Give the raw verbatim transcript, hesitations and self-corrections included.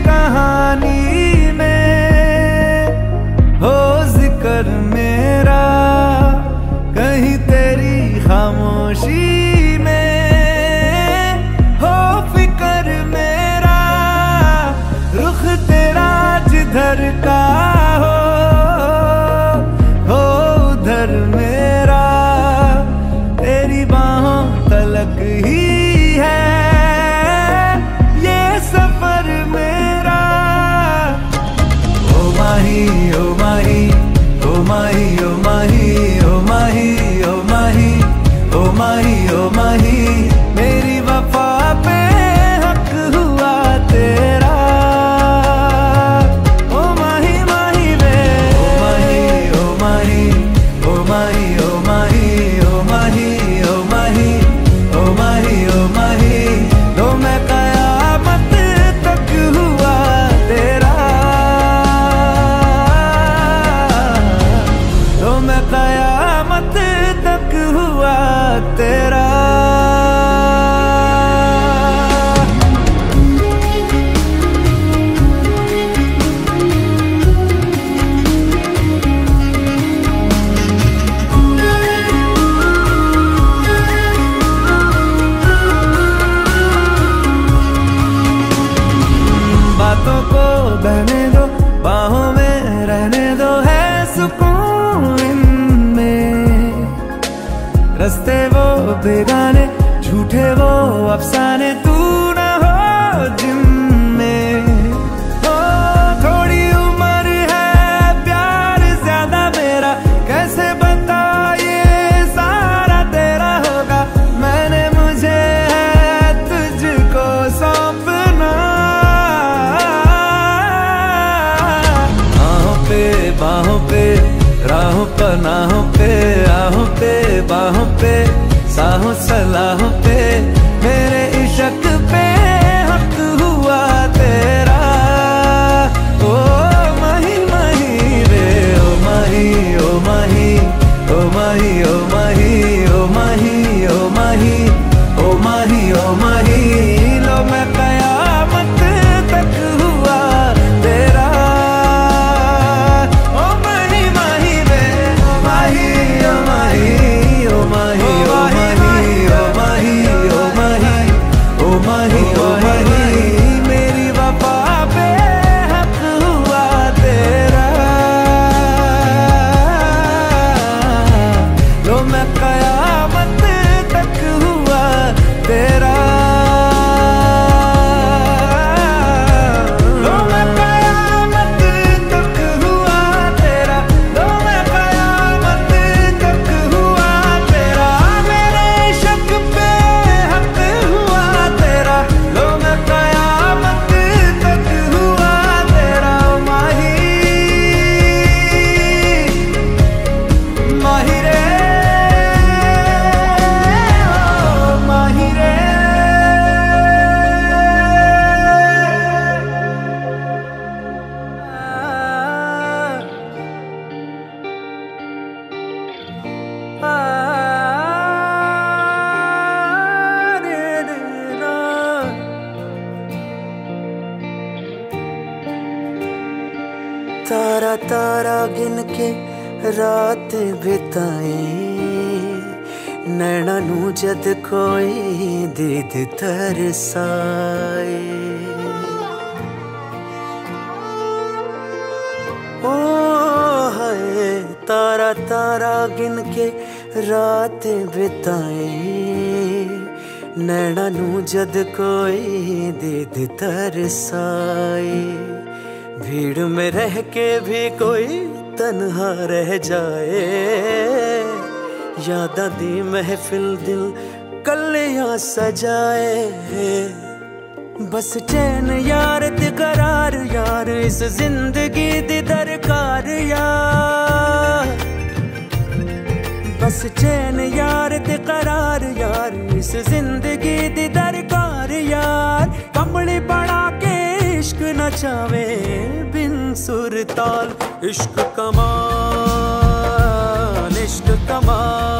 कहानी में हो जिक्र मेरा, कहीं तेरी खामोशी में हो फिक्र मेरा। रुख तेरा जिधर का हो हो उधर मेरा, तेरी बाहों तलक ही है ये सफर मेरा। ओ माही ओ माही ओ माही ओ माही ओ माही ओ माही ओ माही ओ माही, मेरी वफा पे हक हुआ तेरा। ओ माही माही वे ओ माही ओ माही ओ माही ओ माही ओ माही ओ माही ओ माही ओ माही, लो मैं कयामत तक हुआ तेरा। लो मैं कयामत तक हुआ तेरा। बातों को बहने दो, बाहों में रहने दो, है सुकून इनमें। रस्ते वो बेगाने, झूठे वो अफसाने, तू न हो जिनमें। ओ थोड़ी उम्र है, प्यार ज्यादा मेरा, कैसे बता ये सारा तेरा होगा। मैंने मुझे है तुझको सौंपना, बाहों पे राहों पनाहों पे, आहों पे बाहों पे, साहों सलाहों पे, मेरे इश्क पे हक हुआ तेरा। ओ माही माही रे ओ माही ओ माही ओ माही ओ माही ओ माही ओ माही ओ माही ओ माही, लो मैं कयामत तक हुआ तेरा। मेरी वफा पे हक हुआ तेरा। लो मैं कयामत तक हुआ तेरा। लो मैं कयामत तक हुआ तेरा। लो मैं कयामत तक हुआ तेरा। मेरे इश्क पे हक हुआ तेरा। लो मैं कयामत तक हुआ तेरा। माही माही रे ओ माही रे। आ, रे रे रा। तारा तारा गिन के रात बिताए, नैना नू जद कोई दीद तरसाए। ओ हाय तारा तारा गिन के रात बिताए, नैना नू जद कोई दीद तरसाए। भीड़ में रह के भी कोई तन्हा रह जाए, यादां दी महफिल दिल कलियां सजाए। बस चैन यार ते करार यार, इस जिंदगी दी दरकार यार। बस चैन यार ते करार यार, इस जिंदगी दी दरकार यार। कमली बना के इश्क नचावे बिन सुर ताल, इश्क कमाल इश्क कमाल।